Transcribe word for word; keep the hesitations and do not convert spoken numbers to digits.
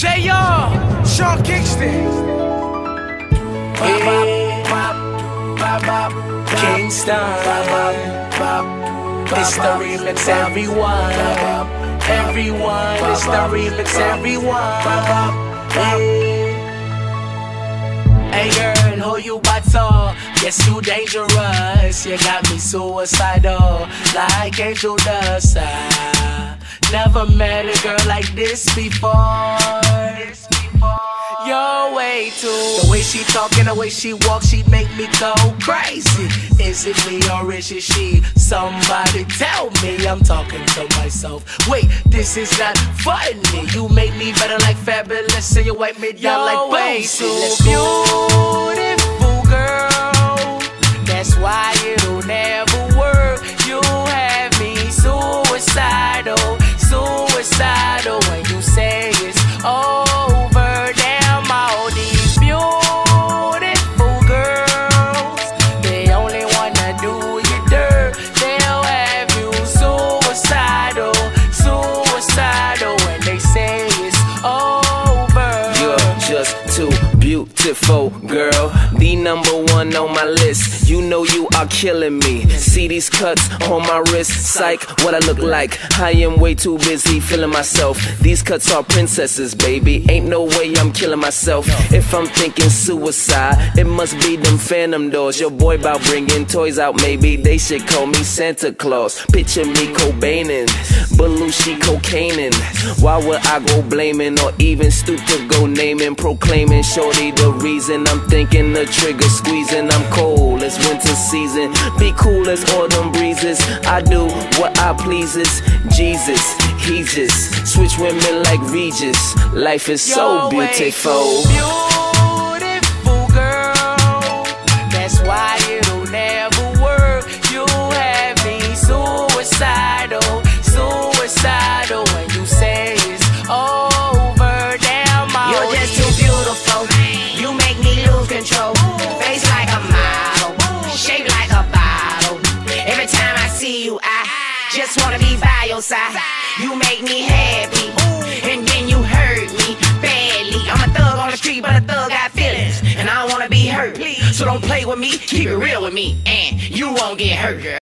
J R, Sean Kingston. Hey, Kingston. It's the remix, everyone. Everyone, it's the remix, everyone. Hey, hey girl, who you bottle? Yes, you dangerous. You got me suicidal, like angel dust. I never met a girl like this before. You're way too. The way she talk and the way she walk, she make me go crazy. Is it me or is it she? Somebody tell me. I'm talking to myself. Wait, this is not funny. You make me better like Fabulous, so you wipe me down like Boosie. Let's go. Beautiful girl, that's why it'll never work. You have me suicidal, suicidal when you say it's over. Beautiful girl, the number one on my list. You know you are killing me. See these cuts on my wrist, psych, what I look like. I am way too busy feeling myself. These cuts are princesses, baby. Ain't no way I'm killing myself. If I'm thinking suicide, it must be them phantom doors. Your boy bout bringing toys out, maybe they should call me Santa Claus. Picture me Cobainin', Belushi cocaining. Why would I go blaming or even stoop to go naming, proclaiming shorty the reason I'm thinking the trigger squeezing. I'm cold as winter season, be cool as autumn breezes. I do what I pleases. Jesus, he just switch women like Regis. Life is so beautiful. Beautiful girl, that's why it'll never work. You have me suicidal, suicidal when you say it's over. Damn, you're just too beautiful. You make me lose control. Face like a model, shaped like a bottle. Every time I see you, I just wanna be by your side. You make me happy, and then you hurt me badly. I'm a thug on the street, but a thug got feelings, and I don't wanna be hurt. So don't play with me, keep it real with me, and you won't get hurt, girl.